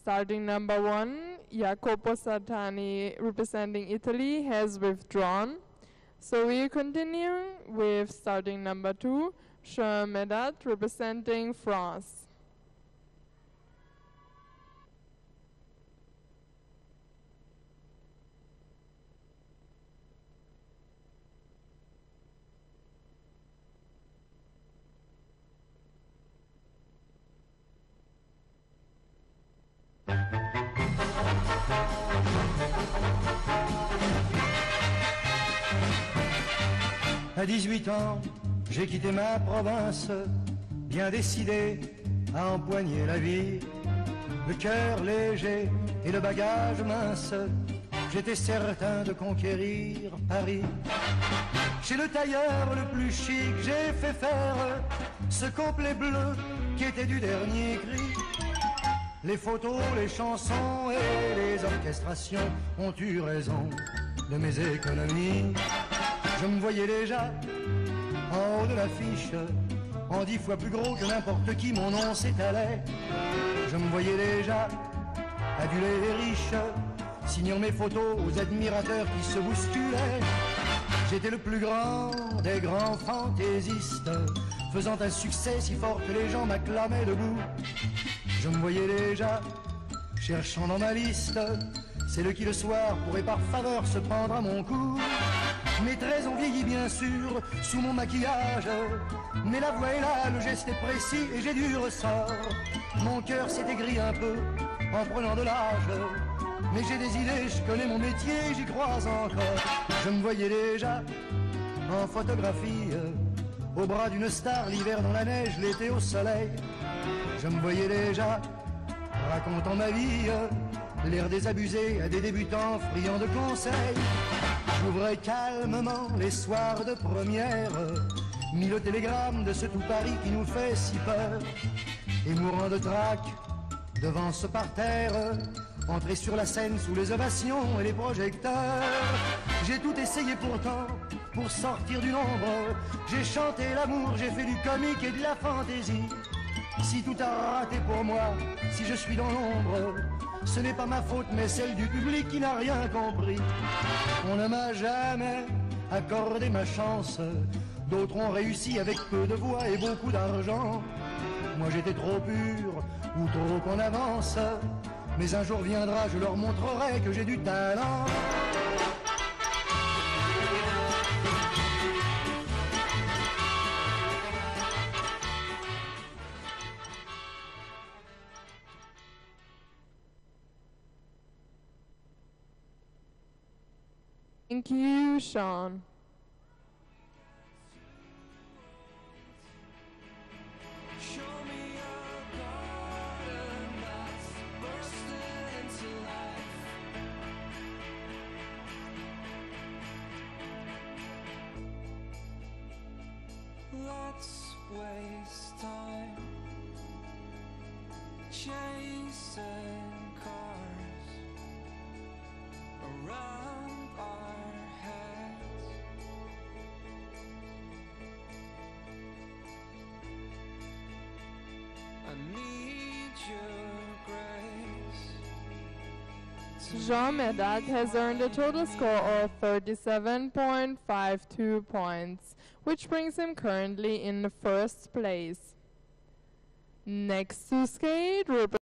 Starting number 1, Jacopo Sartani, representing Italy, has withdrawn. So we continue with starting number 2, Jean Medat, representing France. À 18 ans, j'ai quitté ma province, bien décidé à empoigner la vie. Le cœur léger et le bagage mince, j'étais certain de conquérir Paris. Chez le tailleur le plus chic, j'ai fait faire ce complet bleu qui était du dernier cri. Les photos, les chansons et les orchestrations ont eu raison de mes économies. Je me voyais déjà en haut de l'affiche, en 10 fois plus gros que n'importe qui, mon nom s'étalait. Je me voyais déjà adulé et riche, signant mes photos aux admirateurs qui se bousculaient. J'étais le plus grand des grands fantaisistes, faisant un succès si fort que les gens m'acclamaient debout. Je me voyais déjà cherchant dans ma liste celle qui le soir pourrait par faveur se prendre à mon cou. Mes traits ont vieilli bien sûr sous mon maquillage, mais la voix est là, le geste est précis et j'ai du ressort. Mon cœur s'est aigri un peu en prenant de l'âge, mais j'ai des idées, je connais mon métier, j'y crois encore. Je me voyais déjà en photographie, au bras d'une star, l'hiver dans la neige, l'été au soleil. Je me voyais déjà racontant ma vie, l'air désabusé à des débutants friands de conseils. J'ouvrais calmement les soirs de première, mis le télégramme de ce tout Paris qui nous fait si peur. Et mourant de trac devant ce parterre, entrer sur la scène sous les ovations et les projecteurs. J'ai tout essayé pourtant pour sortir du nombre. J'ai chanté l'amour, j'ai fait du comique et de la fantaisie. Si tout a raté pour moi, si je suis dans l'ombre, ce n'est pas ma faute mais celle du public qui n'a rien compris. On ne m'a jamais accordé ma chance, d'autres ont réussi avec peu de voix et beaucoup d'argent. Moi j'étais trop pur ou trop en avance, mais un jour viendra, je leur montrerai que j'ai du talent. Thank you, Sean. Let's waste time chasing cars around our heads. I need your grace. Jean Medat has earned a total score of 37.52 points, which brings him currently in the first place. Next to skate,